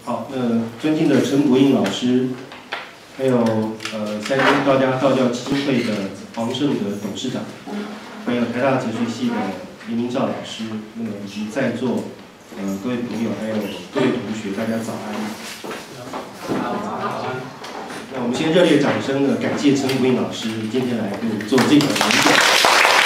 好，那尊敬的陈国英老师，还有三军道家道教基金会的黄胜德董事长，还有台大哲学系的林明照老师，那么以及在座各位朋友，还有各位同学，大家早安。那我们先热烈掌声呢，感谢陈国英老师今天来给我们做这个演讲。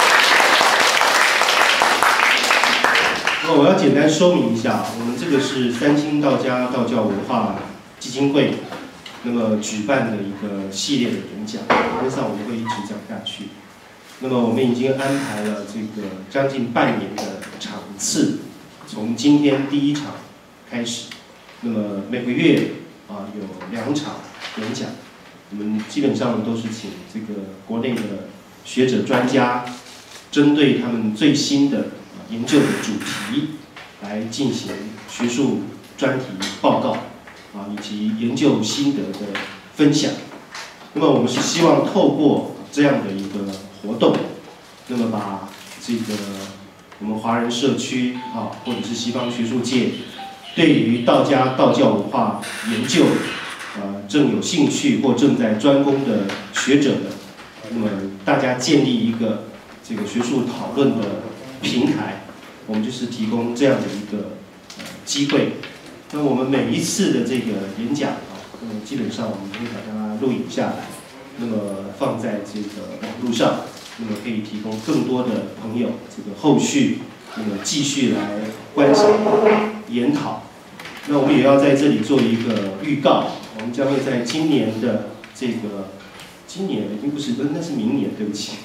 我要简单说明一下，我们这个是三清道家道教文化基金会那么举办的一个系列的演讲，理论上我们会一直讲下去。那么我们已经安排了这个将近半年的场次，从今天第一场开始，那么每个月有2场演讲，我们基本上都是请这个国内的学者专家，针对他们最新的研究的主题来进行学术专题报告以及研究心得的分享。那么我们是希望透过这样的一个活动，那么把这个我们华人社区或者是西方学术界对于道家道教文化研究正有兴趣或正在专攻的学者们，那么大家建立一个这个学术讨论的平台，我们就是提供这样的一个机会。那我们每一次的这个演讲那么基本上我们可以把它录影下来，那么放在这个网络上，那么可以提供更多的朋友这个后续那么继续来观赏研讨。那我们也要在这里做一个预告，我们将会在今年的这个今年已经不是那是明年，对不起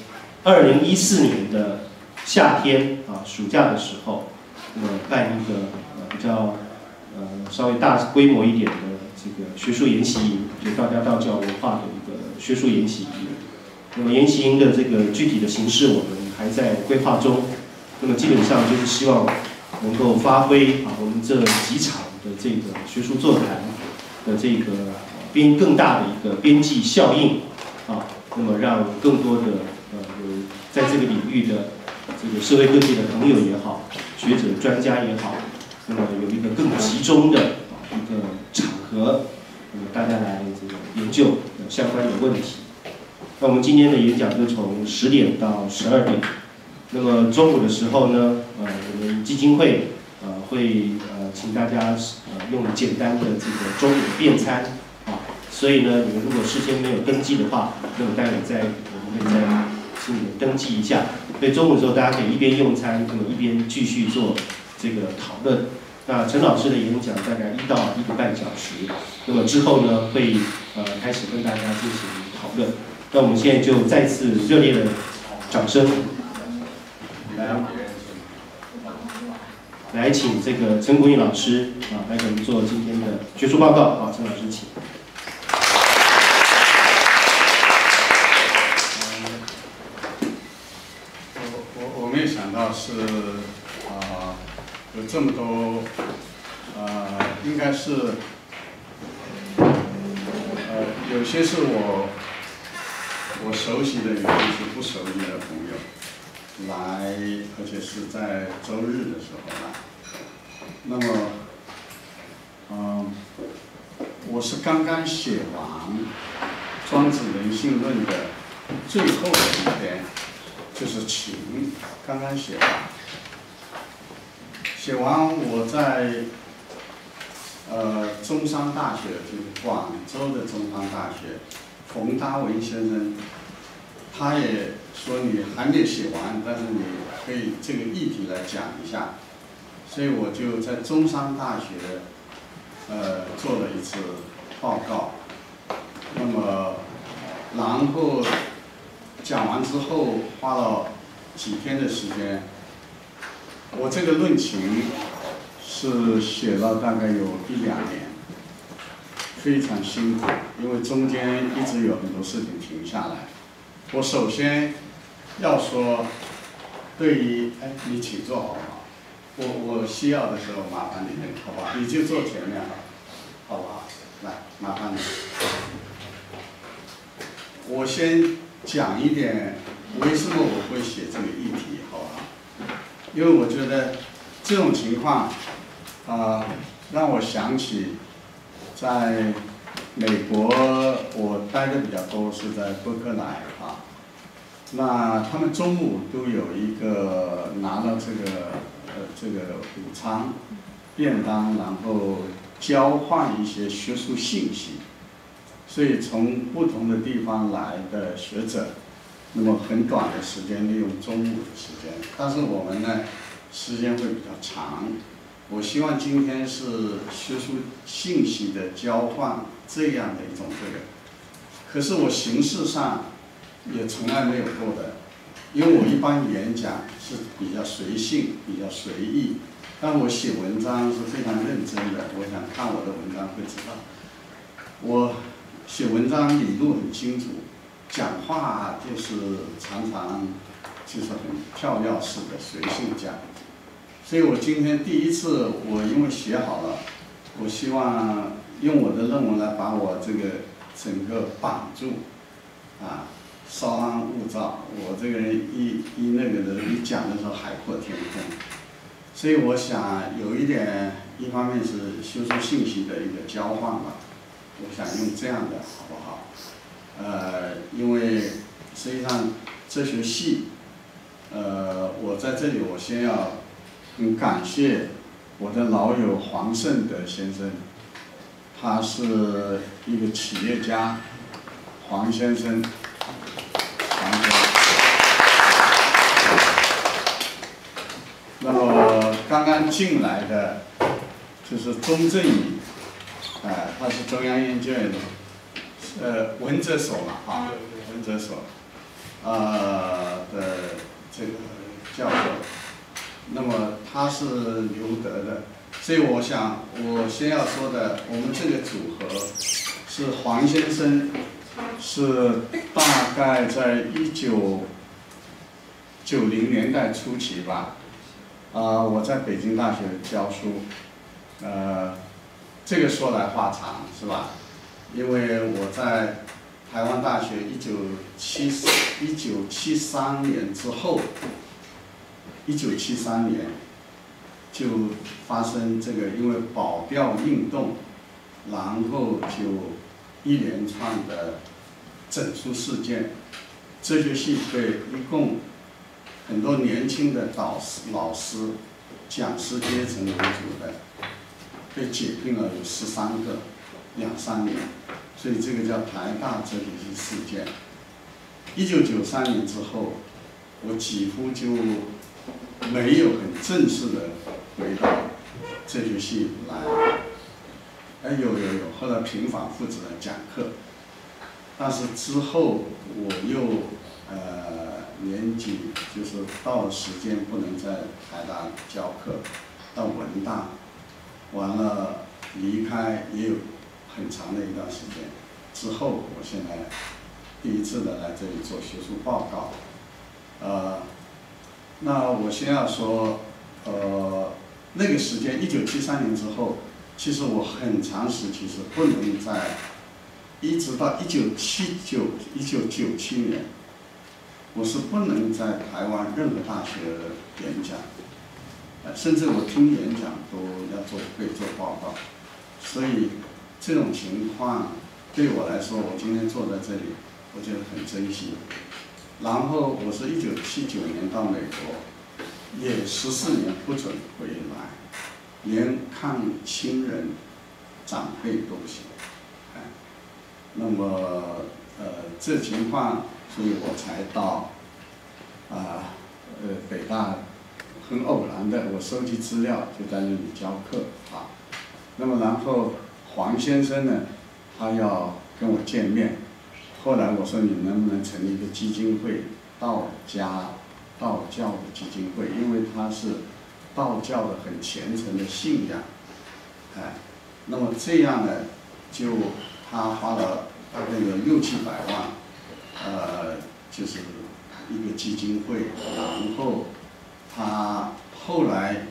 ，2014年的夏天暑假的时候，那么办一个比较稍微大规模一点的这个学术研习营，就道家道教文化的一个学术研习营。那么研习营的这个具体的形式我们还在规划中。那么基本上就是希望能够发挥我们这几场的这个学术座谈的这个更大的一个边际效应那么让更多的有在这个领域的这个社会各界的朋友也好，学者专家也好，那么有一个更集中的一个场合，那么大家来这个研究相关的问题。那我们今天的演讲就从10点到12点。那么中午的时候呢，我们基金会会请大家用简单的这个中午便餐所以呢，你们如果事先没有登记的话，那么待会我们会再请你们登记一下。所以中午的时候大家可以一边用餐，那么一边继续做这个讨论。那陈老师的演讲大概1到1个半小时，那么之后呢会开始跟大家进行讨论。那我们现在就再次热烈的掌声。来请这个陈国英老师来给我们做今天的学术报告。陈老师请。 我没有想到是有这么多应该是有些是我熟悉的，有些是不熟悉的朋友。来，而且是在周日的时候来。那么，我是刚刚写完《庄子人性论》的最后的一篇，就是情，刚刚写完。写完我在中山大学，就是广州的中山大学，冯达文先生，他也说你还没写完，但是你可以这个议题来讲一下，所以我就在中山大学做了一次报告。那么，然后讲完之后花了几天的时间。我这个论情是写了大概有1-2年，非常辛苦，因为中间一直有很多事情停下来。我首先要说，对于你请坐好不好？我需要的时候麻烦你，好不好？你就坐前面好不好？来，麻烦你。我先讲一点为什么我会写这个议题，好不好？因为我觉得这种情况，让我想起在美国我待的比较多，是在伯克莱啊。那他们中午都有一个拿到这个午餐便当，然后交换一些学术信息。所以从不同的地方来的学者，那么很短的时间利用中午的时间，但是我们呢时间会比较长。我希望今天是学术信息的交换这样的一种这个，可是我形式上也从来没有过的，因为我一般演讲是比较随性、比较随意，但我写文章是非常认真的。我想看我的文章会知道，我写文章理路很清楚，讲话就是常常就是很跳跃式的随性讲。所以我今天第一次，我因为写好了，我希望用我的论文来把我这个整个绑住，啊，稍安勿躁。我这个人一那个的，一讲的时候海阔天空。所以我想有一点，一方面是学术信息的一个交换吧，我想用这样的好不好？因为实际上哲学系，我在这里我先要很感谢我的老友黄胜德先生，他是一个企业家，黄先生，那么刚刚进来的就是钟正宇，他是中央研究院的，文哲所嘛，啊，文哲所，的这个教授。那么他是留德的，所以我想我先要说的，我们这个组合是黄先生，是大概在1990年代初期吧，我在北京大学教书，这个说来话长是吧？因为我在台湾大学1973年之后。1973年就发生这个，因为保钓运动，然后就一连串的整肃事件，哲学系被一共很多年轻的老师、讲师阶层为主的，被解聘了有13个，2-3年，所以这个叫台大哲学系事件。1993年之后，我几乎就没有很正式的回到哲学系来，有，后来频繁负责讲课，但是之后我又年纪就是到了时间不能在台大教课，到文大，完了离开也有很长的一段时间，之后我现在第一次的来这里做学术报告，那我先要说，那个时间1973年之后，其实我很长时期是不能在，一直到1997年，我是不能在台湾任何大学演讲，甚至我听演讲都要会做报告，所以这种情况对我来说，我今天坐在这里，我觉得很珍惜。然后我是1979年到美国，也14年不准回来，连看亲人、长辈都不行。那么这情况，所以我才到北大，很偶然的，我收集资料就在那里教课啊。那么然后黄先生呢，他要跟我见面。后来我说你能不能成立一个基金会，道教的基金会，因为他是道教的很虔诚的信仰，那么这样呢，就他花了大概有600-700万，就是一个基金会，然后他后来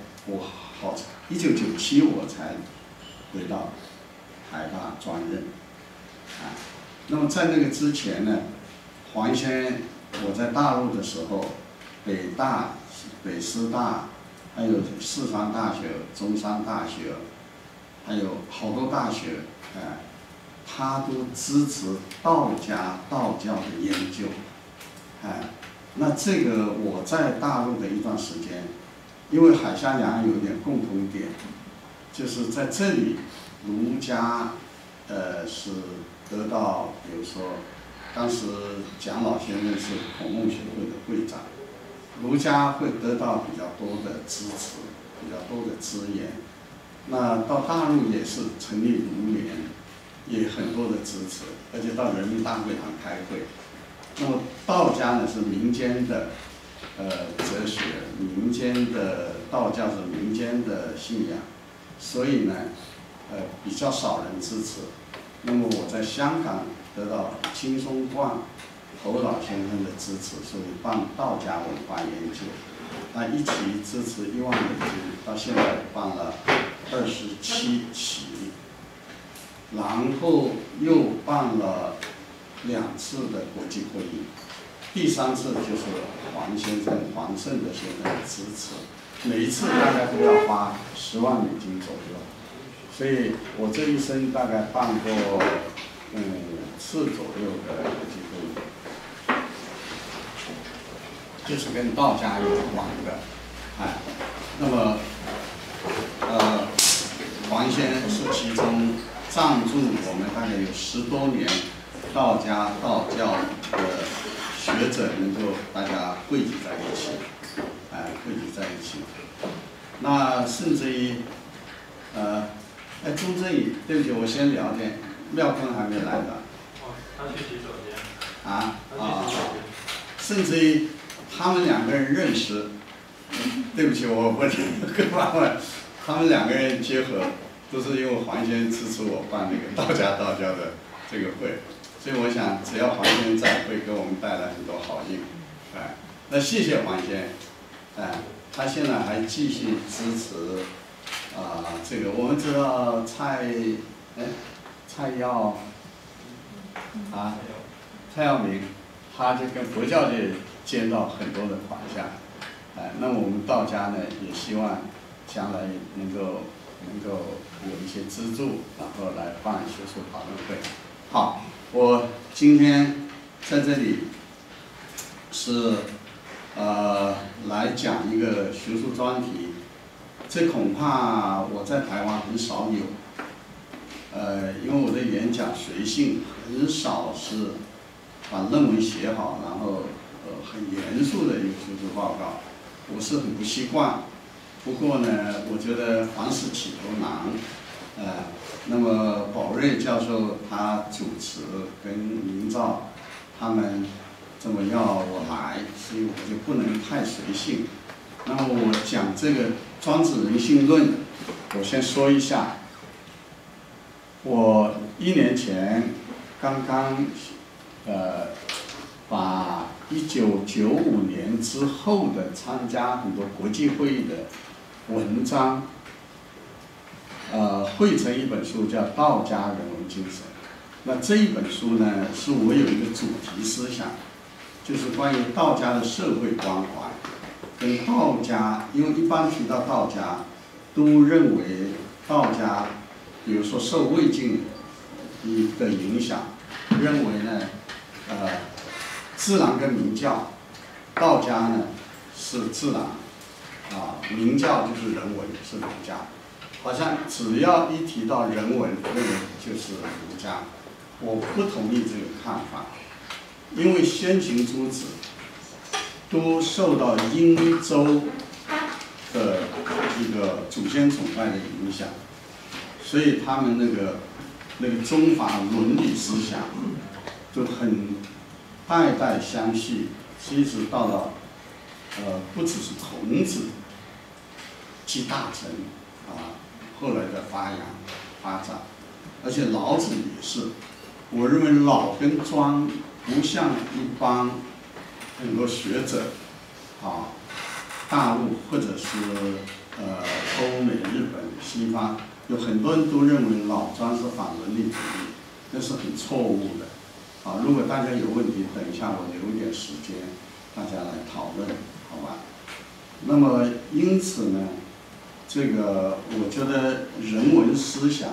1997我才回到台大专任，那么在那个之前呢，黄先我在大陆的时候，北大、北师大，还有四川大学、中山大学，还有好多大学他都支持道家道教的研究，那这个我在大陆的一段时间，因为海峡两岸有点共同点，就是在这里儒家是得到，比如说当时蒋老先生是孔孟学会的会长，儒家会得到比较多的支持，比较多的资源。那到大陆也是成立儒联，也很多的支持，而且到人民大会堂开会。那么道家呢是民间的哲学，民间的道教是民间的信仰，所以呢比较少人支持。那么我在香港得到金松冠侯老先生的支持，所以办道家文化研究，他一起支持1万美金，到现在办了27期，然后又办了2次的国际会议，第3次就是黄胜德先生的支持，每一次大概都要花10万美金左右，所以我这一生大概办过5次左右的国际会议，就是跟道家有关的，那么黄先生是其中赞助我们大概有10多年道家道教的学者能够大家汇集在一起，汇集在一起。那甚至于，钟正宇，对不起，我先聊点，廖坤还没来的。 他去洗手间。 甚至于他们2个人认识，对不起，我跟他们，他们2个人结合，都是因为黄先生支持我办那个道家道教的这个会。所以我想，只要黄先生在，会给我们带来很多好运，那谢谢黄先生，他现在还继续支持，这个我们知道蔡耀明，他就跟佛教界接到很多的款项，那我们道家呢也希望将来能够有一些资助，然后来办学术讨论会，好。我今天在这里是来讲一个学术专题，这恐怕我在台湾很少有，因为我的演讲随性，很少是把论文写好，然后很严肃的一个学术报告，我是很不习惯。不过呢，我觉得凡事起头难，那么宝瑞教授他主持跟明照他们这么要我来，所以我就不能太随性。那么我讲这个庄子人性论，我先说一下，我1年前刚刚把1995年之后的参加很多国际会议的文章汇成一本书，叫《道家人文精神》。那这一本书呢，是我有一个主题思想，就是关于道家的社会关怀，跟道家，因为一般提到道家，都认为道家，比如说受魏晋的影响，认为呢，自然跟明教，道家呢是自然，明教就是人文，是儒家。好像只要一提到人文，认为就是儒家。我不同意这个看法，因为先秦诸子都受到殷周的一个祖先崇拜的影响，所以他们那个宗法伦理思想就很代代相续，一直到了不只是孔子集大成后来的发展，而且老子也是。我认为老跟庄不像一般很多学者大陆或者是欧美、日本、西方，有很多人都认为老庄是反伦理主义，那是很错误的。如果大家有问题，等一下我留一点时间，大家来讨论，好吧？那么因此呢，这个我觉得人文思想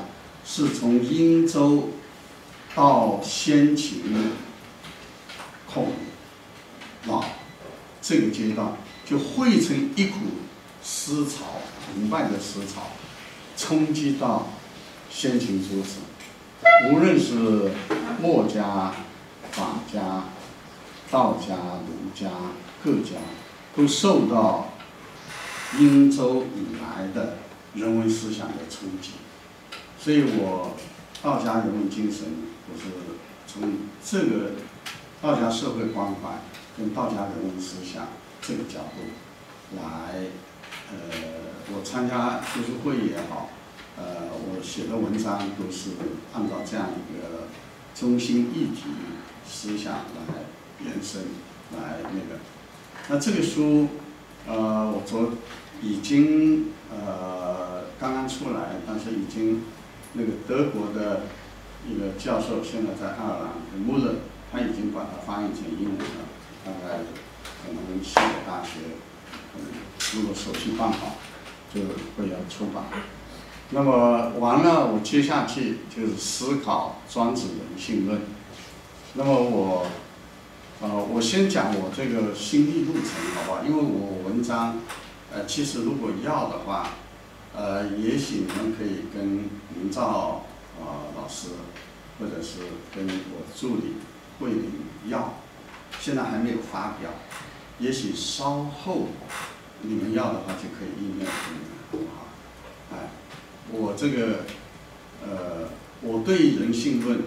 是从殷周到先秦孔老这个阶段，就汇成一股思潮，澎湃的思潮，冲击到先秦诸子，无论是墨家、法家、道家、儒家各家，都受到殷周以来的人文思想的冲击。所以我道家人文精神，我是从这个道家社会关怀跟道家人文思想这个角度来，我参加学术会也好，我写的文章都是按照这样一个中心议题思想来延伸，来那个。那这个书，我已经刚刚出来，但是已经那个德国的一个教授现在在爱尔兰的穆勒，他已经把它翻译成英文了，大概可能西北大学，如果手续办好，就会要出版。那么完了，我接下去就是思考庄子人性论。那么我先讲我这个心历路程，好不好？因为我文章，其实如果要的话，也许你们可以跟林兆老师，或者是跟我助理慧玲要，现在还没有发表，也许稍后你们要的话就可以email给你们，好不好？哎，我这个我对人性论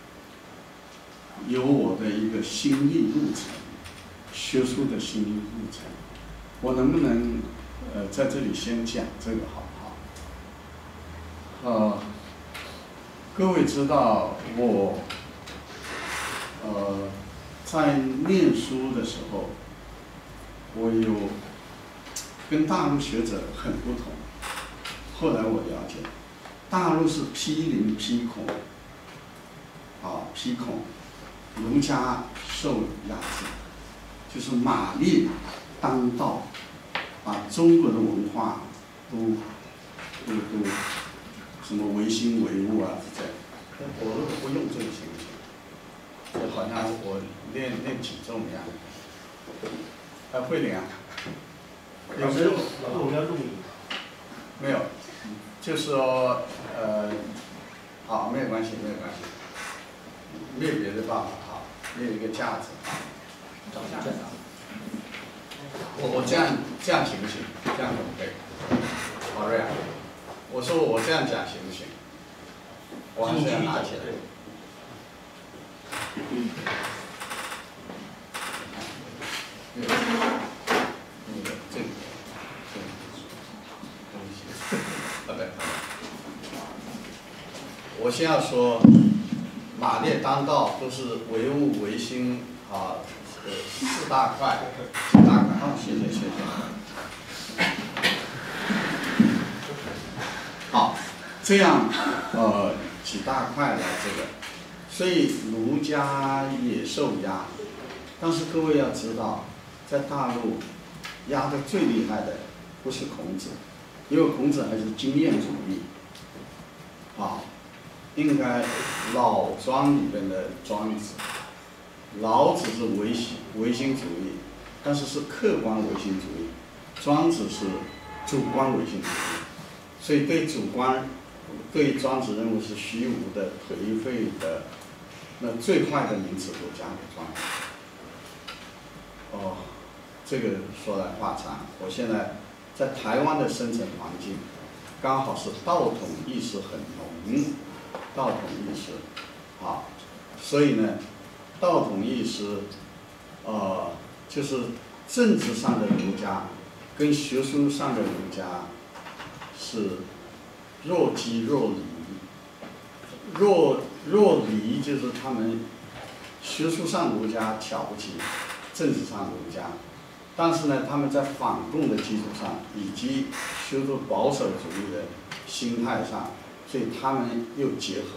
有我的一个心历路程，学术的心历路程，我能不能在这里先讲这个好不好？各位知道我在念书的时候，我有跟大陆学者很不同。后来我了解，大陆是批林批孔，批孔，儒家受压制，就是马列当道，把中国的文化都什么唯心唯物啊，这样，我都不用这个形容，就好像我练体重一样。慧玲啊， 老师，我们要录影。 没有，就是说好，没有关系，没有关系，没有别的办法，好，没有一个架子，找架子。我这样行不行？这样可不可以？好瑞啊，我说我这样讲行不行？我还是要拿起来。这个好的。我先要说，马列当道都是唯物唯心四大块，几大块。好，谢谢。好，这样几大块来这个，所以儒家也受压，但是各位要知道，在大陆压得最厉害的不是孔子，因为孔子还是经验主义，应该老庄里边的庄子，老子是唯心主义，但是是客观唯心主义，庄子是主观唯心主义，所以对庄子认为是虚无的、颓废的，那最坏的名词都加给庄子。这个说来话长，我现在在台湾的生存环境，刚好是道统意识很浓，道统意识，所以呢，道统意识，就是政治上的儒家，跟学术上的儒家是若即若离，若离就是他们学术上儒家瞧不起政治上儒家，但是呢，他们在反共的基础上，以及学术保守主义的心态上，所以他们又结合。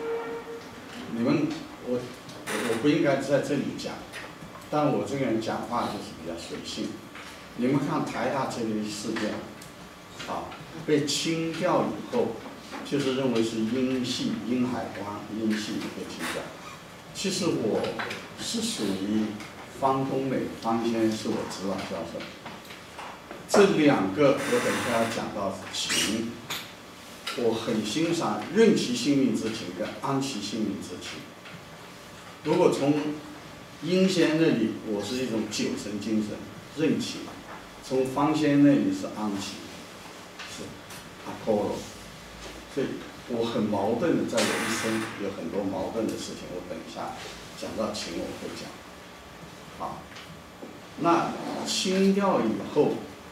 我不应该在这里讲，但我这个人讲话就是比较随性。你们看台大这类事件，被清掉以后， 就是认为是阴系、阴海光、阴系一个基调。其实我是属于方东美、方先是我指导教授。这两个我等一下要讲到情，我很欣赏任其性命之情跟安其性命之情。如果从阴仙那里，我是一种酒神精神，任其；从方仙那里是安其，是 Apollo。所以我很矛盾的，在我一生有很多矛盾的事情，我等一下讲到情我会讲。好，那清掉以后，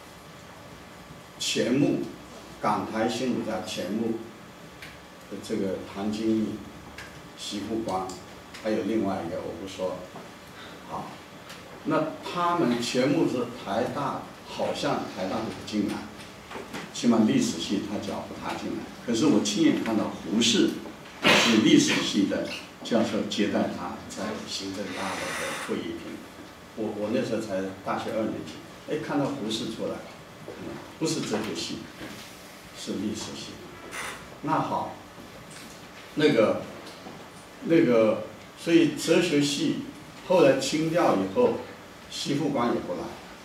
钱穆，港台新儒家钱穆的这个谭金义、席富光，还有另外一个我不说。好，那他们钱穆是台大，好像台大都不进来，起码历史系他脚不踏进来。可是我亲眼看到胡适是历史系的教授接待他在行政大楼的会议厅。我那时候才大学2年级，哎，看到胡适出来，不是哲学系，是历史系。那好，那个，所以哲学系后来清掉以后，席富光也不来，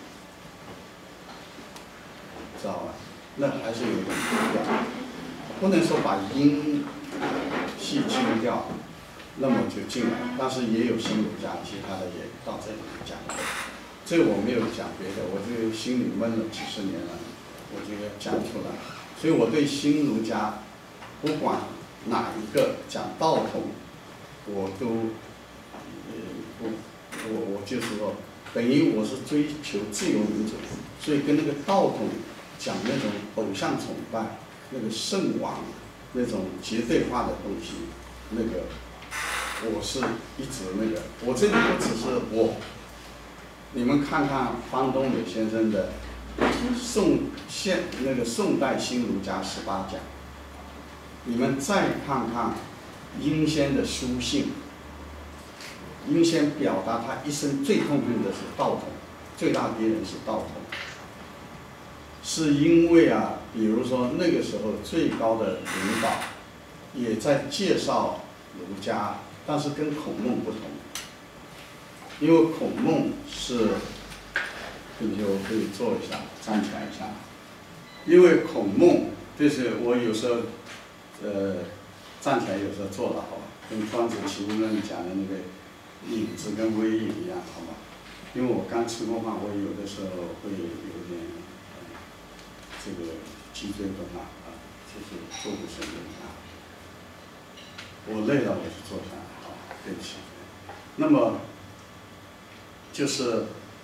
知道吧？那还是有点不掉，不能说把阴系清掉，那么就进来，但是也有新儒家，其他的也到这里讲。这个我没有讲别的，我这个心里闷了几十年了，我就要讲出来。所以我对新儒家，不管哪一个讲道统，我都，我就是说，等于我是追求自由民主，所以跟那个道统讲那种偶像崇拜、那个圣王那种绝对化的东西，那个我是一直那个，我这里不只是我，你们看看方东美先生的宋代新儒家18讲，你们再看看英先的书信。英先表达他一生最痛恨的是道统，最大敌人是道统，是因为啊，比如说那个时候最高的领导也在介绍儒家，但是跟孔孟不同，因为孔孟是，对不起，我可以坐一下，站起来一下，因为孔孟就是我有时候，站起来有时候坐的好吧，跟庄子《齐物论》讲的那个。影子跟微影一样，好吧？因为我刚吃过饭，我有的时候会有点这个脊椎不好啊，就是坐不顺利啊。我累了，我就坐下来，好，对不起。那么就是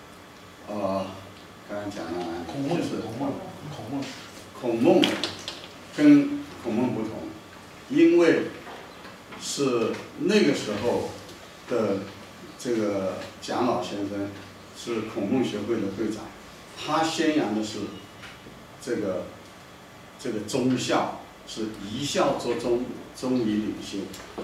刚才讲了，就是孔孟跟孔孟不同，因为是那个时候。的这个蒋老先生是孔孟学会的会长，他宣扬的是这个忠孝，是一孝作忠，忠以领袖，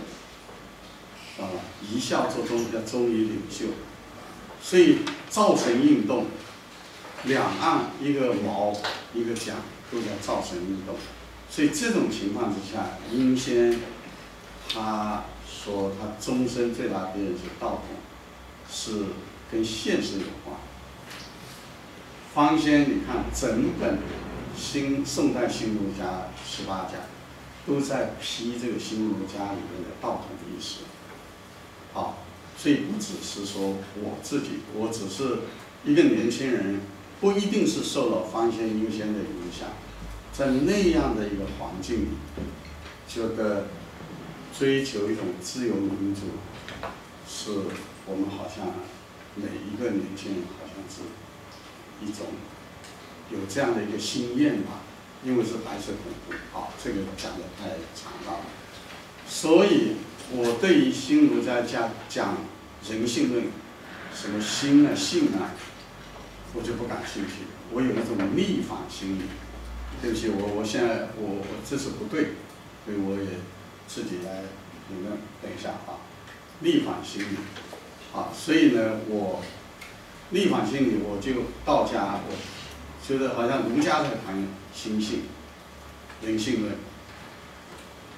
一孝作忠要忠以领袖，所以造成运动，两岸一个毛一个蒋都在造成运动，所以这种情况之下，英先他。说他终身最大敌人是道统，是跟现实有关。方先，你看整本宋代新儒家18讲，都在批这个新儒家里面的道统意识。好，所以不只是说我自己，我只是一个年轻人，不一定是受了方先、英先的影响，在那样的一个环境里，觉得。追求一种自由民主，是我们好像每一个年轻人好像是一种有这样的一个心愿吧，因为是白色恐怖。好，这个讲得太长了。所以我对于新儒家讲人性论，什么心啊、性啊，我就不感兴趣。我有一种逆反心理。对不起，我现在我这是不对，所以我也。自己来，你们等一下啊，逆反心理，啊，所以呢，我逆反心理，我就道家，我觉得好像儒家在谈心性、人性论，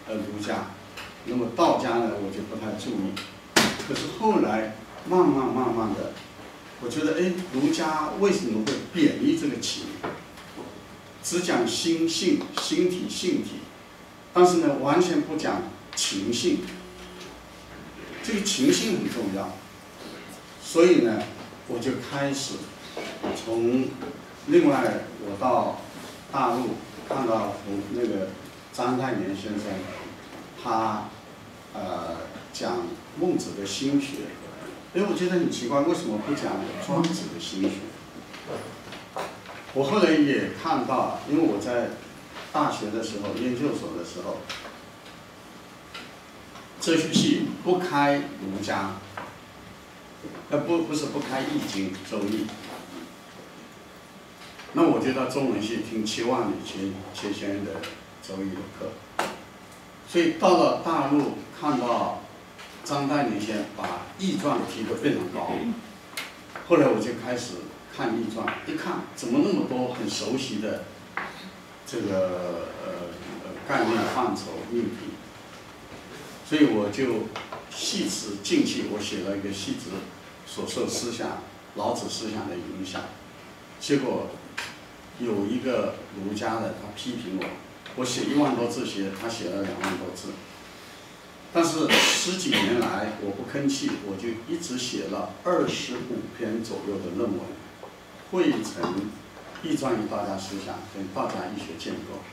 儒家，那么道家呢我就不太注意。可是后来慢慢的，我觉得儒家为什么会贬义这个情？只讲心性、心体、性体，但是呢完全不讲情性。这个情性很重要，所以呢我就开始从另外我到大陆看到那个章太炎先生，他讲孟子的心学，我觉得很奇怪，为什么不讲庄子的心学？我后来也看到，因为我在大学的时候、研究所的时候，哲学系不开儒家，不是不开易经、周易。那我就到中文系听7万里钱先生的周易的课，所以到了大陆看到章太炎先生把易传提得非常高，后来我就开始看易传，一看怎么那么多很熟悉的这个概念范畴命题，所以我就系辞进去，我写了一个系辞所受思想老子思想的影响，结果有一个儒家的他批评我写1万多字他写了2万多字，但是10几年来我不吭气，我就一直写了25篇左右的论文，汇成易传与道家思想跟道家医学建构。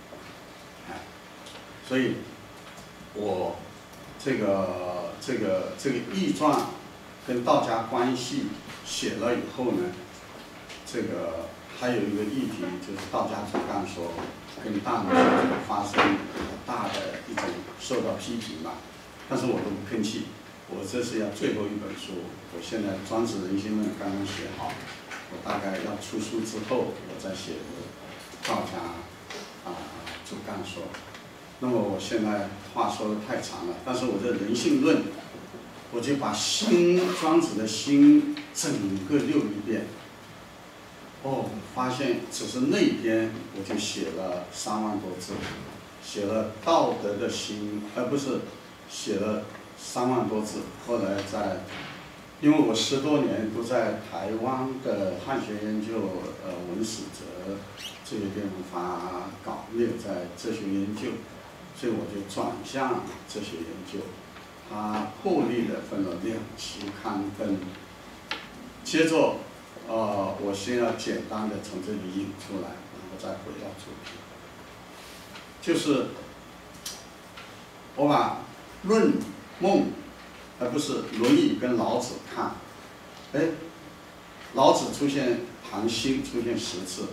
所以我这个易传跟道家关系写了以后呢，这个还有一个议题就是道家主干说跟大陆发生大的一种受到批评吧，但是我都不吭气，我这是要最后一本书，我现在《庄子人心论》刚刚写好，我大概要出书之后，我再写道家主干说。那么我现在话说的太长了，但是我的人性论，我就把庄子的心整个溜一遍。发现只是那篇我就写了3万多字，写了道德的心，不是写了3万多字。后来因为我10多年都在台湾的汉学研究文史哲这个地方发稿，没有在哲学研究，所以我就转向哲学研究。他破例的分了2期刊登，接着我先要简单的从这里引出来，然后再回到主题。就是我把《论孟》不是《论语》跟老子看，老子出现谈心出现10次，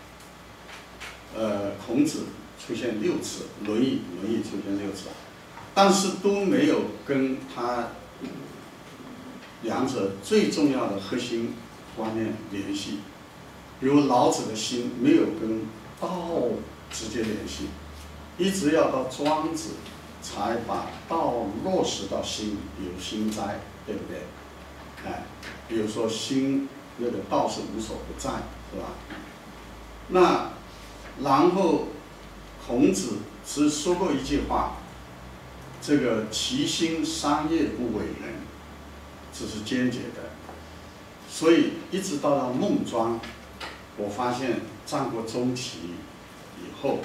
孔子出现6次，《论语》出现6次，但是都没有跟他两者最重要的核心观念联系。比如老子的心没有跟道直接联系，一直要到庄子才把道落实到心里，比如心斋，对不对？比如说心那个道是无所不在，是吧？那然后孔子是说过一句话，这个其心商业不为人，只是间接的。所以一直到了孟庄，我发现战国中期以后，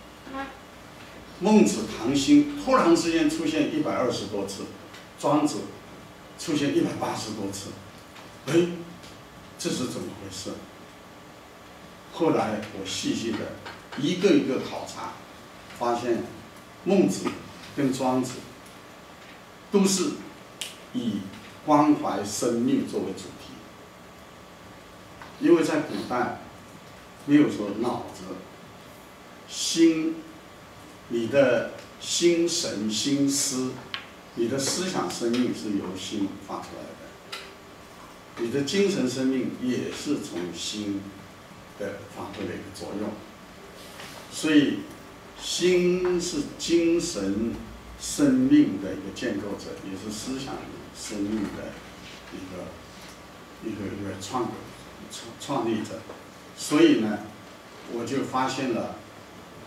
孟子谈心突然之间出现120多次，庄子出现180多次，这是怎么回事？后来我细细的一个一个考察，发现孟子跟庄子都是以关怀生命作为主题，因为在古代没有说脑子、心，你的心神、心思，你的思想生命是由心发出来的，你的精神生命也是从心的发挥的一个作用，所以心是精神生命的一个建构者，也是思想生命的一个创立者。所以呢，我就发现了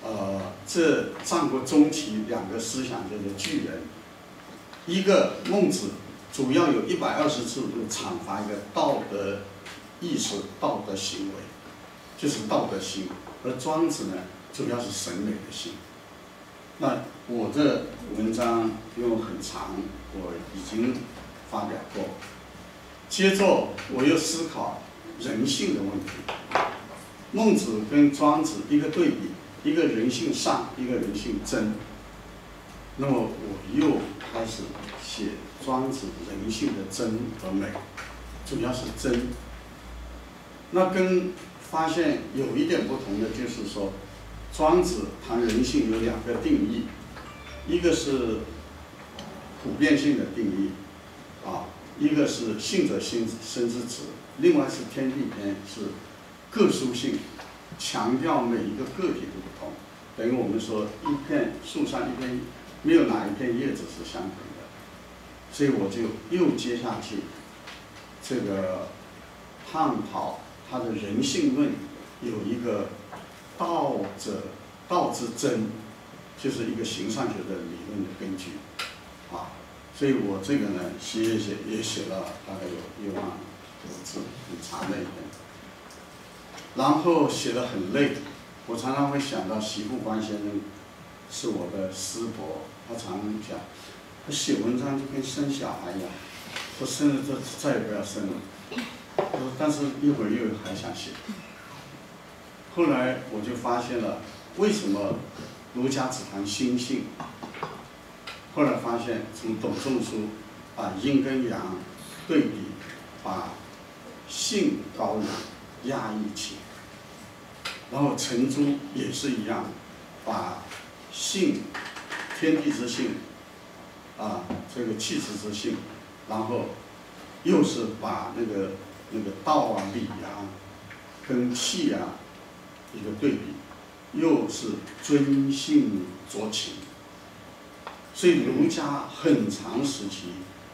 这战国中期两个思想就是巨人，一个孟子主要有120次阐发一个道德意识、道德行为，就是道德心，而庄子呢主要是审美的心。那我这文章因为很长，我已经发表过。接着我又思考人性的问题。孟子跟庄子一个对比，一个人性善，一个人性真。那么我又开始写庄子人性的真和美，主要是真。那跟发现有一点不同的就是说，庄子谈人性有2个定义，一个是普遍性的定义，一个是性者生之子，另外是天地篇是个殊性，强调每一个个体的不同。等于我们说一片树上一片没有哪一片叶子是相同的，所以我就又接下去这个探讨他的人性论有一个道之真，就是一个形上学的理论的根据所以我这个呢也写了大概有1万多字，很长的一本。然后写得很累，我常常会想到席富观先生是我的师伯，他常常讲，他写文章就跟生小孩一样，说生了就再也不要生了。但是一会儿又还想写。后来我就发现了为什么儒家只谈心性。后来发现从董仲舒把阴跟阳对比，把性高扬，压抑情。然后程朱也是一样，把性，天地之性，这个气质之性，然后又是把那个道理跟气一个对比，又是尊性酌情。所以儒家很长时期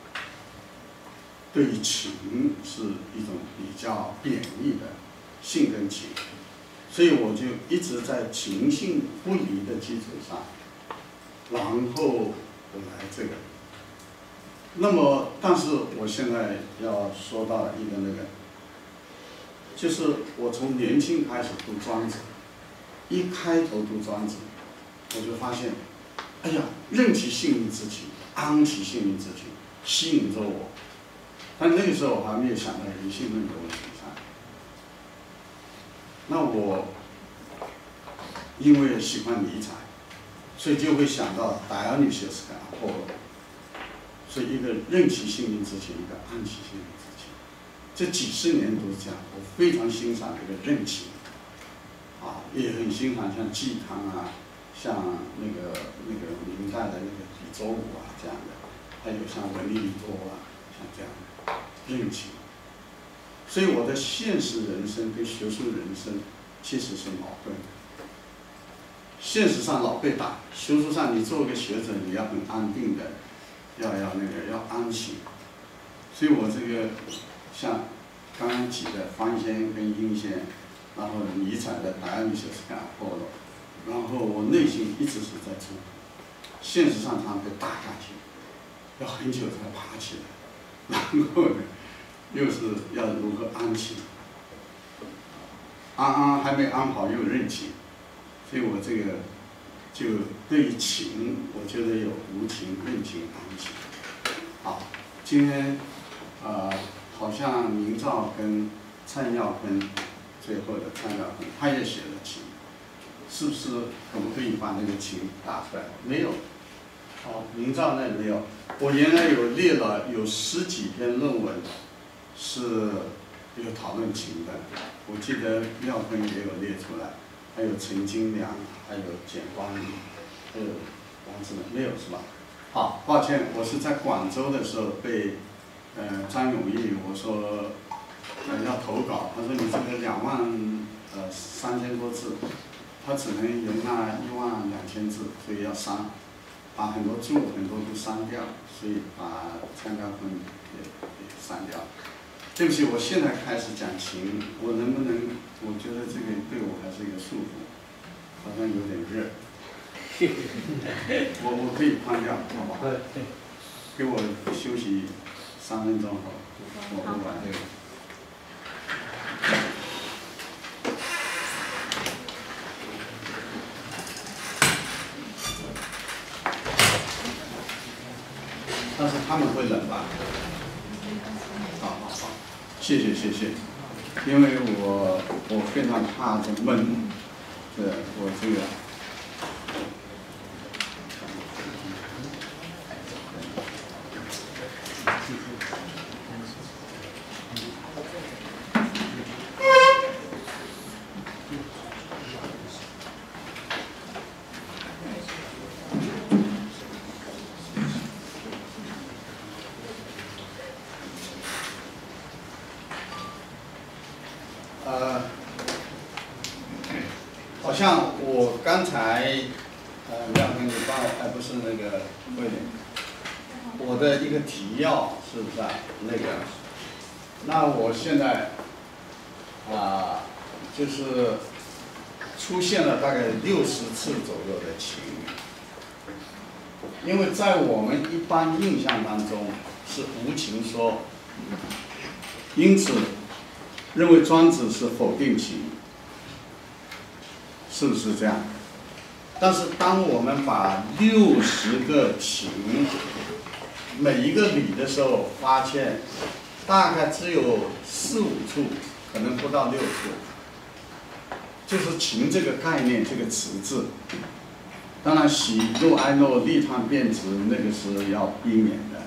对于情是一种比较贬义的，性跟情。所以我就一直在情性不离的基础上，然后我来这个。那么，但是我现在要说到一个就是我从年轻开始读庄子，一开头读庄子，我就发现，哎呀，任其性命之情，安其性命之情，吸引着我。但那个时候我还没有想到人性论的问题上。那我因为喜欢尼采，所以就会想到达尔女修斯跟阿波罗，所以一个任其性命之情，一个安其性命之情。这几十年都是这样，我非常欣赏这个任情，也很欣赏像嵇康像那个明代的李周武这样的，还有像文理多像这样的任情。所以我的现实人生跟学术人生其实是矛盾的。现实上老被打，学术上你做个学者，你要很安定的，要安心。所以我这个像刚刚举的方先跟殷先，然后尼采的达尔女修斯跟阿波罗，然后我内心一直是在冲突，现实上常被打下去，要很久才爬起来，然后呢，又是要如何安情，还没安好又任情，所以我这个就对于情，我觉得有无情、任情、安情。好，今天好像明照跟蔡耀坤，最后的蔡耀坤他也写了情，是不是可不可以把那个情打出来？没有。好，明照那没有。我原来有列了有10几篇论文是有讨论情的，我记得耀坤也有列出来，还有陈金良，还有简光礼，还有王志文，没有是吧？好，抱歉，我是在广州的时候被张永义我说要投稿，他说你这个23000多字，他只能容纳12000字，所以要删，把很多注很多都删掉，所以把蔡耀坤也删掉。对不起，我现在开始讲情，我能不能？我觉得这个对我还是一个束缚。 好像有点热。我可以关掉，好不好？给我休息3分钟好，我不管这个。但是他们会冷吧？好，谢谢，因为我非常怕这闷，我这个。好像我刚才，廖哥，你帮我，不是那个慧玲，我的一个提要是不是啊？那个，那我现在就是出现了大概60次左右的情，因为在我们一般印象当中是无情说，因此认为庄子是否定情。是不是这样？但是当我们把60个情每一个理的时候，发现大概只有4、5处，可能不到6处，就是情这个概念这个词字。当然喜怒哀乐利贪变执那个是要避免的。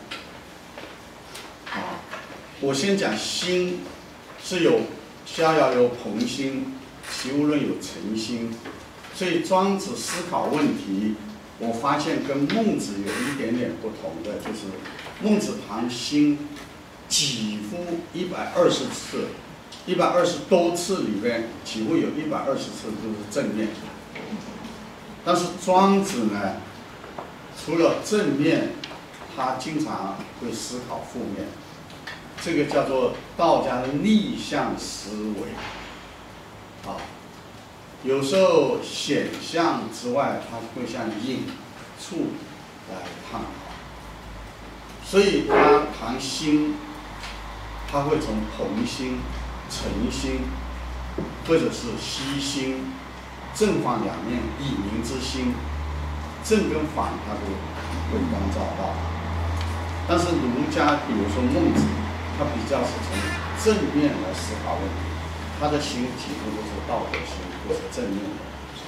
我先讲心是有逍遥游朋心。其无论有诚心，所以庄子思考问题，我发现跟孟子有一点点不同的，就是孟子谈心几乎120次，120多次里边，几乎有120次都是正面。但是庄子呢，除了正面，他经常会思考负面，这个叫做道家的逆向思维。有时候显象之外，它会向隐处来探讨。所以他谈心，他会从朋心、诚心，或者是悉心，正反两面，以民之心，正跟反他都会关照到。但是儒家，比如说孟子，他比较是从正面来思考问题。他的心几乎都是道德心，都是正面的。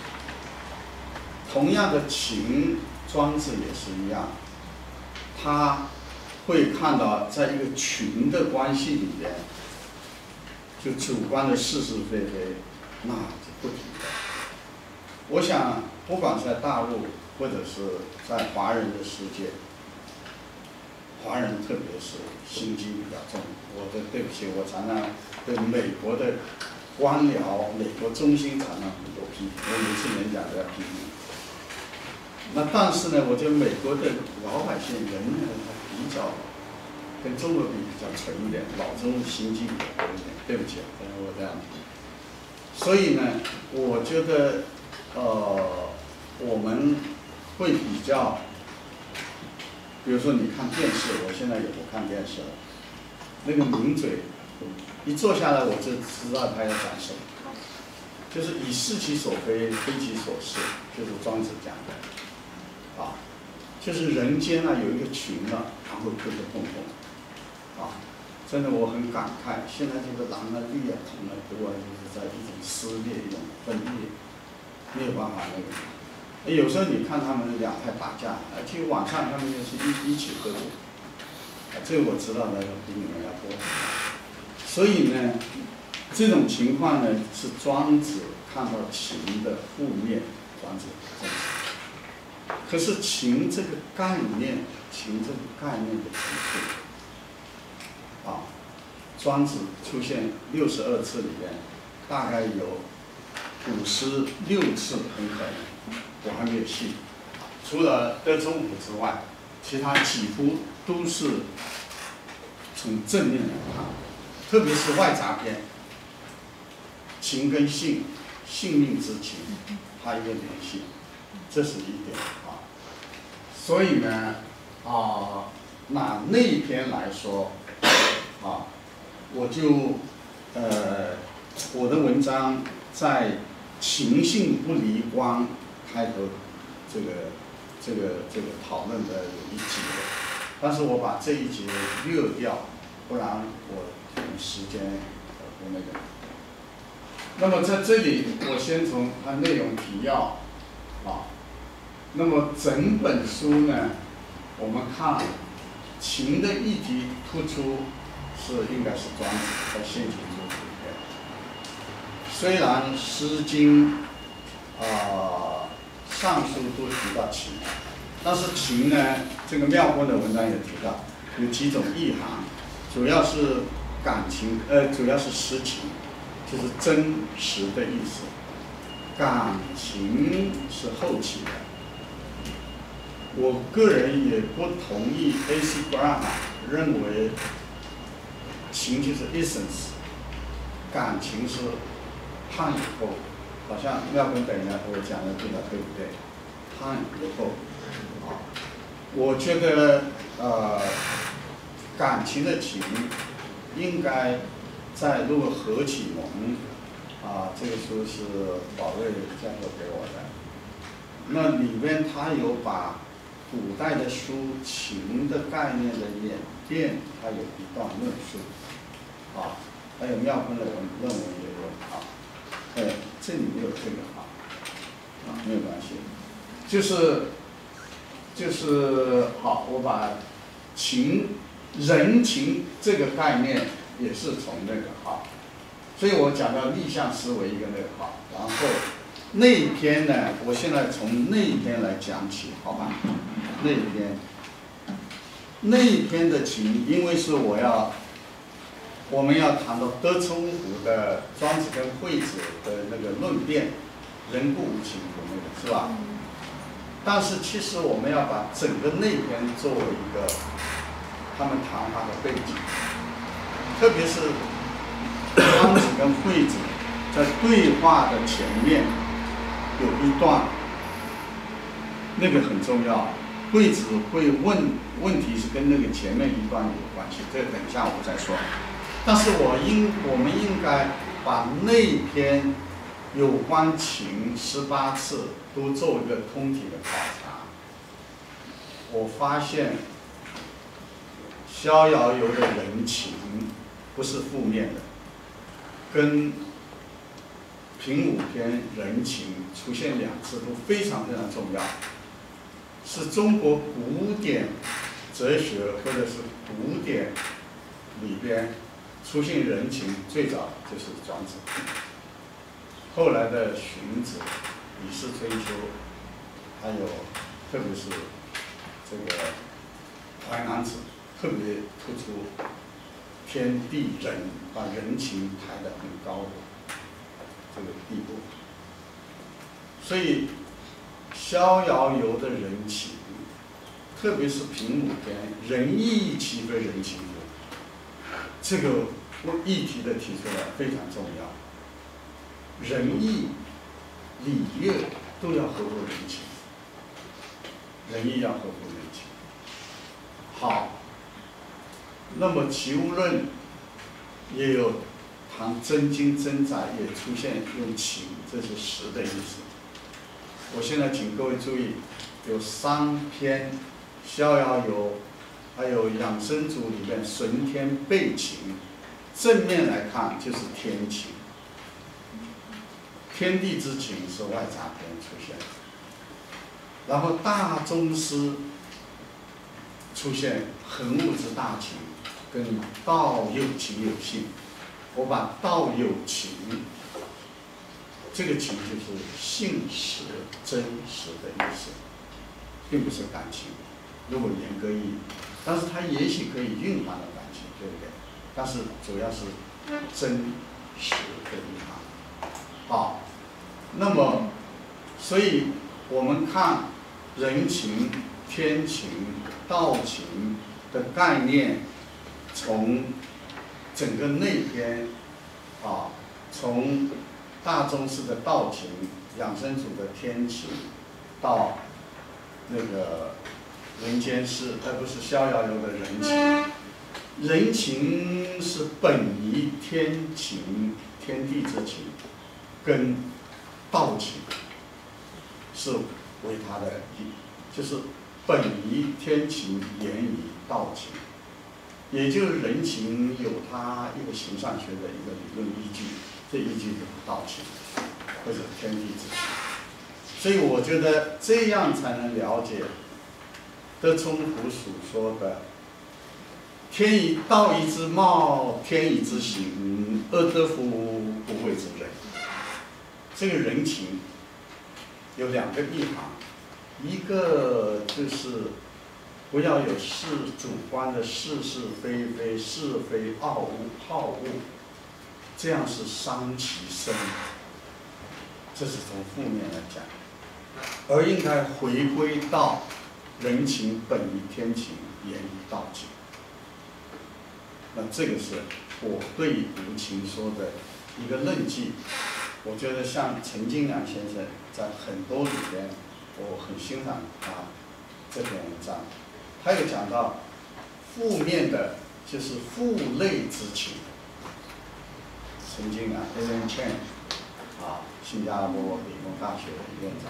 同样的情，庄子也是一样，他会看到在一个群的关系里边，就主观的是是非非，那是不停的。我想，不管是在大陆或者是在华人的世界，华人特别是心机比较重。对不起，我常常对美国的官僚、美国中心常常很多批评，我每次演讲都要批评。那但是呢，我觉得美国的老百姓人呢，他比较跟中国比较纯一点，老中心机比较多一点。对不起，我这样提。所以呢，我觉得我们会比较。比如说，你看电视，我现在也不看电视了。那个名嘴一坐下来，我就知道他要讲什么，就是以事其所非，非其所是，就是庄子讲的，就是人间有一个群了，然后磕磕碰碰，真的我很感慨，现在这个蓝啊、绿啊、红啊，都就是在一种撕裂、一种分裂，没有办法那个。有时候你看他们两派打架，其实晚上他们就是一起喝酒，这个我知道的比你们要多。所以呢，这种情况呢是庄子看到情的负面，庄子真实。可是情这个概念，的提出，庄子出现62次里边，大概有56次很可能。我还没有细，除了德州舞之外，其他几乎都是从正面来看，特别是外杂篇，情跟性，性命之情， 它一个联系，这是一点啊。所以呢，拿那一篇来说，我就我的文章在情性不离光开头这个讨论的有一节，但是我把这一节略掉，不然我可能时间不那个。那么在这里，我先从它内容提要那么整本书呢，我们看情的议题突出应该是庄子在先秦中里面。虽然《诗经》上述都提到情，但是情呢，这个妙观的文章也提到有几种意涵，主要是感情，主要是实情，就是真实的意思。感情是后起的。我个人也不同意 A.C. Graham 认为情就是 essence， 感情是判以后，好像妙观等人我讲的对了，对不对？判以后，我觉得感情的情应该在如果何启蒙这个书是宝瑞教授给我的，那里面他有把古代的书情的概念的演变，他有一段论述还有妙观的论文也有这里没有这个没有关系，就是好，我把人情这个概念也是从那个所以我讲到逆向思维一个那个然后那一篇呢，我现在从那一篇来讲起，好吧？那一篇的情，因为是我们要谈到德充湖的庄子跟惠子的那个论辩，人不无情的那个是吧？但是其实我们要把整个那篇作为一个他们谈话的背景，特别是庄子跟惠子在对话的前面有一段，那个很重要。惠子会问题是跟那个前面一段有关系，这个等一下我再说。但是我们应该把那篇有关情18次都做一个通体的考察。我发现逍遥游的人情不是负面的，跟平武篇人情出现2次都非常非常重要，是中国古典哲学或者是古典里边出现人情最早就是庄子，后来的荀子、李氏春秋，还有特别是这个淮南子，特别突出天地人，把人情抬得很高的这个地步。所以逍遥游的人情，特别是平武篇，仁义岂非人情乎？这个议题的提出来非常重要。仁义、礼乐都要合乎人情，仁义要合乎人情。好，那么齐物论也有谈真经真宰，也出现用情，这是实的意思。我现在请各位注意，有3篇逍遥游，还有养生组里面顺天背情，正面来看就是天情，天地之情是外杂篇出现，然后大宗师出现恒物之大情，跟道有情有性。我把道有情，这个情就是性实、真实的意思，并不是感情。如果严格意义，但是它也许可以蕴含了感情，对不对？但是主要是真实的意涵。好，那么，所以我们看人情、天情、道情的概念，从整个内篇从大宗师的道情养生主的天情，到那个人间世，而不是逍遥游的人情。人情是本于天情，天地之情，跟道情是为它的就是本于天情，言于道情。也就是人情有它一个形上学的一个理论依据，这依据就是道情，或者天地之情。所以我觉得这样才能了解德充普所说的“天以道义之貌，天以之行，而得夫不讳之人”。这个人情有两个意涵，一个就是不要有主观的是非非、是非好恶，这样是伤其身。这是从负面来讲，而应该回归到人情本于天情，言于道情。那这个是我对于无情说的一个论据。我觉得像陈金良先生在很多里边，我很欣赏他这篇文章。他有讲到负面的，就是负累之情。陈金良 Alan Chen 新加坡理工大学的院长，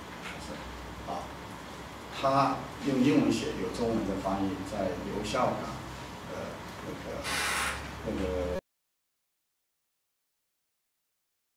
他用英文写，有中文的翻译，在刘孝港那个